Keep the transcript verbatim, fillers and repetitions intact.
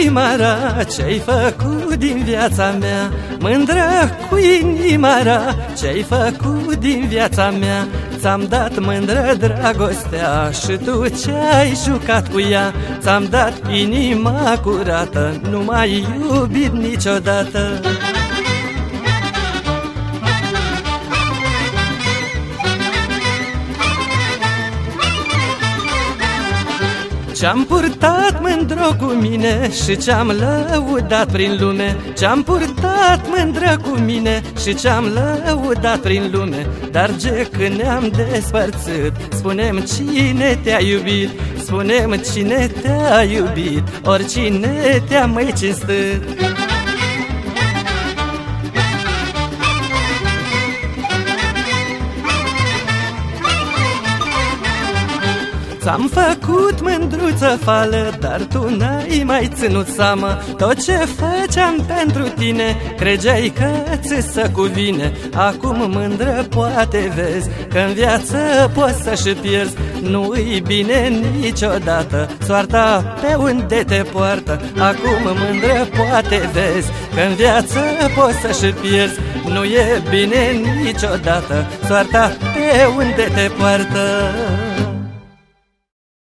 inimara, ce-ai făcut din viața mea? Mândră cu inimara, ce-ai făcut din viața mea? Ți-am dat mândră dragostea și tu ce-ai jucat cu ea? Ți-am dat inima curată, nu m-ai iubit niciodată. Ce-am purtat mândro cu mine și ce-am lăudat prin lume, Ce-am purtat mândră cu mine și ce-am lăudat prin lume. Dar ce când ne-am despărțit, spune-mi cine te-a iubit, spune-mi cine te-a iubit, oricine te-a mai cinstit. Ți-am făcut mândruță fală, dar tu n-ai mai ținut seama. Tot ce făceam pentru tine, credeai că ți se cuvine. Acum mândră poate vezi că în viață poți să-și pierzi. Nu-i bine niciodată soarta pe unde te poartă. Acum mândră poate vezi că în viață poți să-și pierzi. Nu e bine niciodată soarta pe unde te poartă.